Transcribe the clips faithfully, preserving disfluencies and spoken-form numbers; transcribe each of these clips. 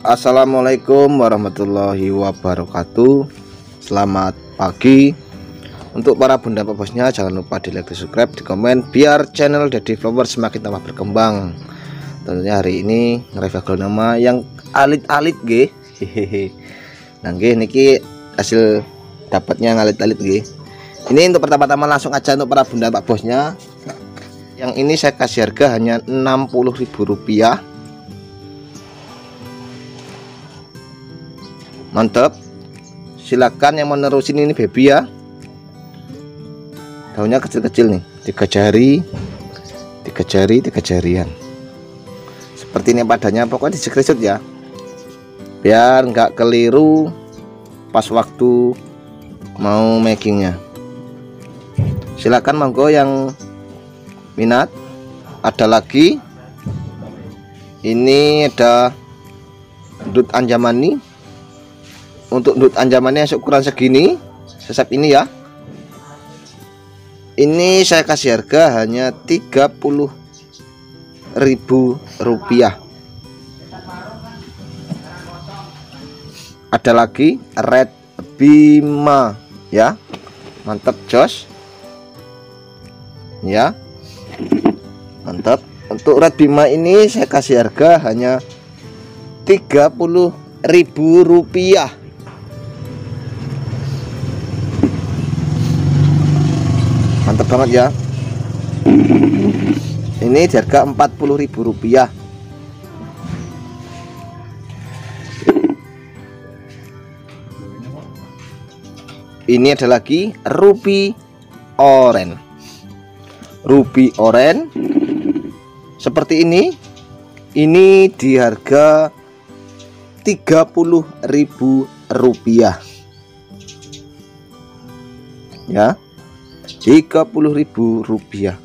Assalamualaikum warahmatullahi wabarakatuh. Selamat pagi. Untuk para bunda pak bosnya, jangan lupa di like, di subscribe, di komen, biar channel Deddy Flower semakin tambah berkembang. Tentunya hari ini nge-review aglonema yang alit-alit nggih. Hehehe. Nah nggih niki hasil dapatnya ngalit-alit nggih. Ini untuk pertama-tama langsung aja untuk para bunda pak bosnya. Yang ini saya kasih harga hanya enam puluh ribu rupiah. Mantap. Silakan yang mau nerusin ini baby ya. Daunnya kecil-kecil nih, tiga jari, tiga jari, tiga jarian. Seperti ini padanya, pokoknya di screenshot ya, biar nggak keliru pas waktu mau makingnya. Silakan monggo yang minat. Ada lagi, ini ada dut anjamani. Untuk dut anjamannya ukuran segini, sesep ini ya. Ini saya kasih harga hanya tiga puluh ribu rupiah. Ada lagi red bima ya. Mantap jos. Ya. Mantap. Untuk red bima ini saya kasih harga hanya tiga puluh ribu rupiah. Mantap banget ya. Ini di harga empat puluh ribu rupiah. Ini ada lagi ruby oren. Ruby oren seperti ini. Ini di harga tiga puluh ribu rupiah. Ya. tiga puluh ribu rupiah.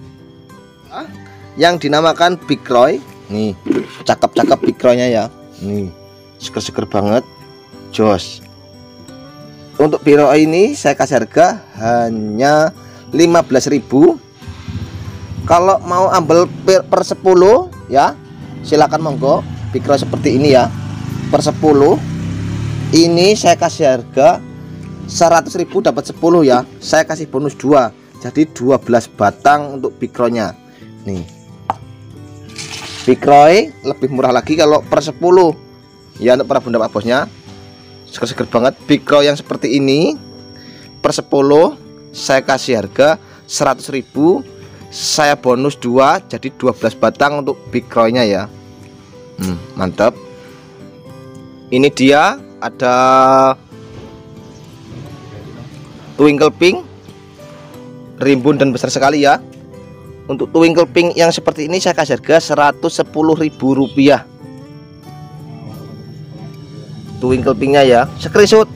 Yang dinamakan Big Roy. Nih, cakep-cakep Big Roy-nya ya. Nih, seger-seger banget. Jos. Untuk Big Roy ini saya kasih harga hanya lima belas ribu. Kalau mau ambil per, per sepuluh ya, silakan monggo. Big Roy seperti ini ya. Per sepuluh. Ini saya kasih harga seratus ribu dapat sepuluh ya. Saya kasih bonus dua, jadi dua belas batang untuk Big Roy-nya. Nih. Big Roy lebih murah lagi kalau per sepuluh. Ya untuk para bunda pak bosnya. Seger-seger banget Big Roy yang seperti ini. Per sepuluh saya kasih harga seratus ribu. Saya bonus dua, jadi dua belas batang untuk Big Roy-nya ya. Hmm, mantap. Ini dia ada twinkle pink, rimbun dan besar sekali ya. Untuk twinkle pink yang seperti ini saya kasih harga seratus sepuluh ribu rupiah. Twinkle pinknya ya, screenshot.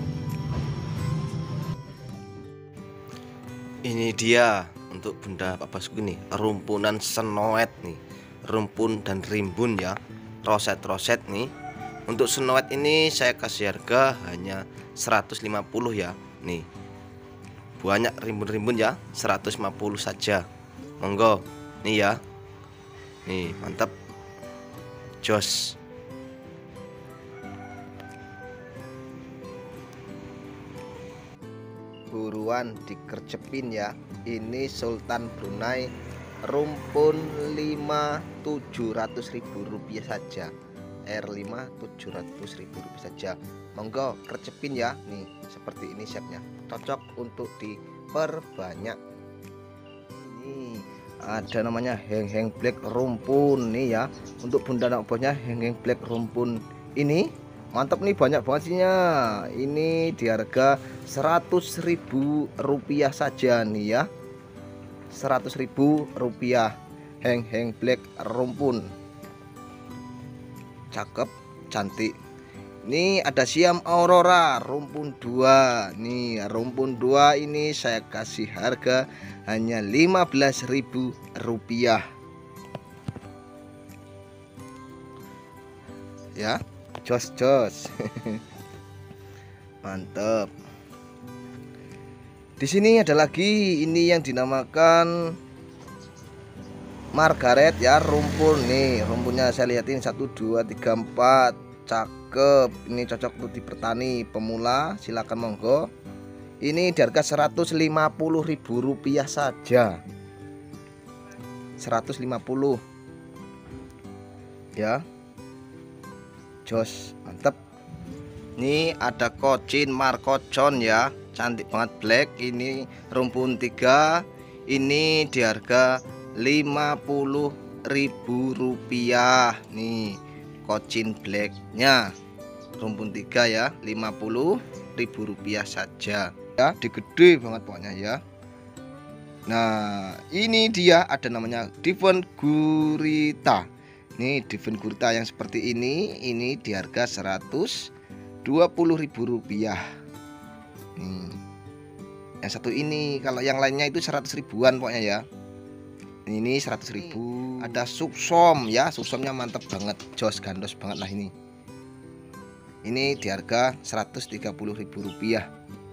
Ini dia untuk bunda pak bosku nih, rumpunan snow white nih, rumpun dan rimbun ya, roset-roset nih. Untuk snow white ini saya kasih harga hanya seratus lima puluh ya. Nih banyak rimbun-rimbun ya, seratus lima puluh saja. Monggo nih ya. Nih mantap. Jos. Buruan dikercepin ya. Ini Sultan Brunei rumpun lima tujuh ratus ribu rupiah saja. R lima tujuh ratus ribu rupiah saja. Monggo kercepin ya. Nih seperti ini shape-nya, cocok untuk diperbanyak. Ini ada namanya heng-heng black rumpun nih ya. Untuk bunda anak bosnya heng-heng black rumpun ini mantap nih, banyak banget sihnya. Ini di harga seratus ribu rupiah saja nih ya. Seratus ribu rupiah heng-heng black rumpun. Cakep, cantik. Ini ada Siam Aurora rumpun dua. Nih rumpun dua ini saya kasih harga hanya lima belas ribu rupiah. Ya, jos-jos. Mantap. Di sini ada lagi ini yang dinamakan Margaret ya, rumpun nih. Rumpunnya saya lihatin satu dua tiga empat. Cak cakep. Ini cocok untuk di petani pemula, silakan monggo. Ini di harga seratus lima puluh ribu rupiah saja. seratus lima puluh ya. Jos, mantep. Ini ada kocin Marcocon ya, cantik banget black. Ini rumpun tiga. Ini di harga lima puluh ribu rupiah. Nih kocin blacknya rumpun tiga ya, lima puluh ribu rupiah saja ya. Digede banget pokoknya ya. Nah ini dia ada namanya Devon Gurita. Nih Devon Gurita yang seperti ini, ini di harga seratus dua puluh ribu rupiah. Nih yang satu ini, kalau yang lainnya itu seratus ribuan pokoknya ya. Ini seratus ribu. Ada subsom ya, subsomnya mantap banget, jos gandos banget lah ini. Ini di harga seratus tiga puluh ribu rupiah.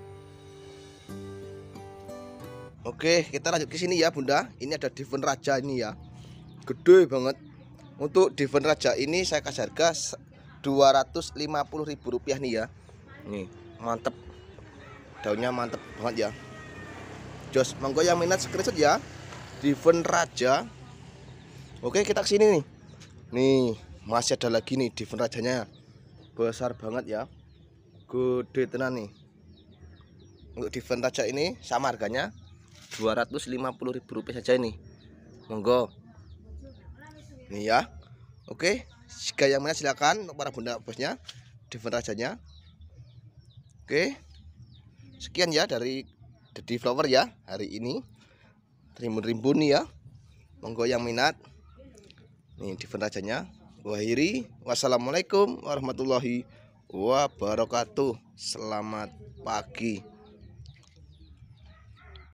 Oke, kita lanjut ke sini ya Bunda. Ini ada Devon Raja ini ya, gede banget. Untuk Devon Raja ini saya kasih harga dua ratus lima puluh ribu rupiah nih ya. Nih mantep, daunnya mantep banget ya. Jos, monggo yang minat screenshot ya, Devon Raja. Oke, kita kesini nih. Nih masih ada lagi nih Devon Rajanya, besar banget ya, gede tenan nih. Untuk Devon Raja ini sama harganya dua ratus lima puluh ribu rupiah saja ini. Monggo. Nih ya. Oke, jika yang mana silakan untuk para bunda bosnya Devon Rajanya. Oke. Sekian ya dari Dedi Flower ya hari ini. Rimbun-rimbun nih ya. Monggo yang minat. Nih Devon Rajanya. Wahiri. Wassalamualaikum warahmatullahi wabarakatuh. Selamat pagi.